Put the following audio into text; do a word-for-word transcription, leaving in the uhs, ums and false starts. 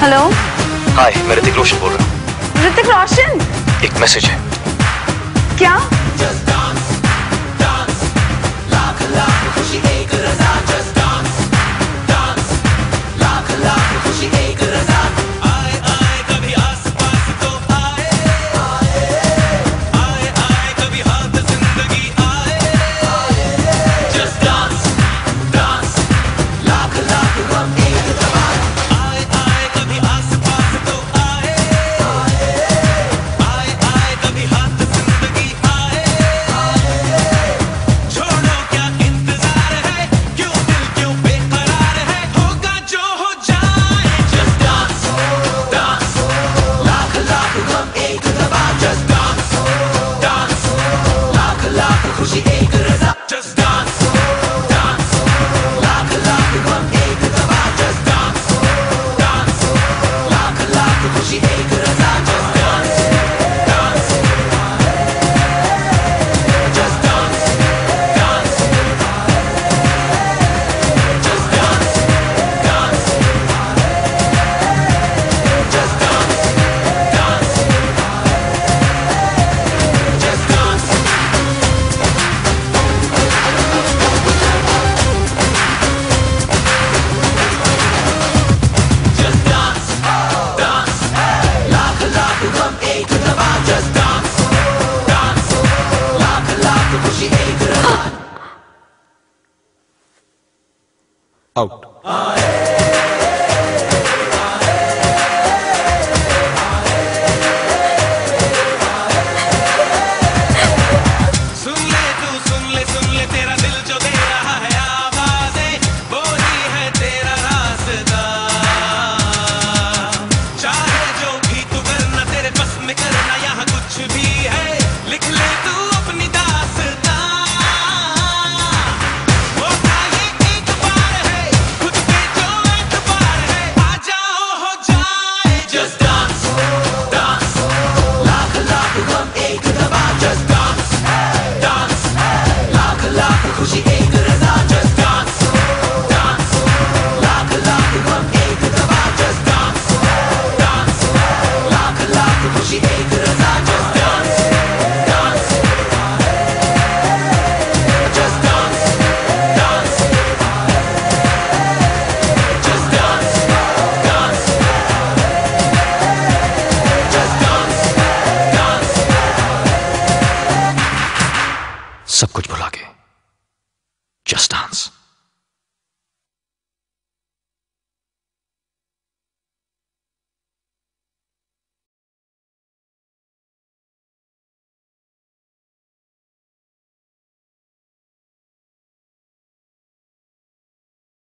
Hello. हाय, मैं ऋतिक रोशन बोल रहा हूँ। ऋतिक रोशन? एक मैसेज है। क्या? आउट। सुन ले तू, सुन ले सुन ले तेरा दिल जो दे रहा है आवाज़ें, वो ही है तेरा रास्ता। चाहे जो भी तू करना, तेरे बस में करना, यहाँ कुछ भी है, लिख ले तू अपनी दास्तां। होता ये एक बार है, खुद पे जो एतबार है, आ जाओ हो जाए। Just dance, dance, lakh lakh गम एक दबा। Just dance, dance, lakh lakh खुशी एक रज़ा। Just dance, dance, lakh lakh गम एक दबा। Just dance, dance, lakh lakh खुशी एक रज़ा। Just dance, dance, just dance, dance, just dance, dance, just dance, dance। सब कुछ भुला के जस्ट डांस।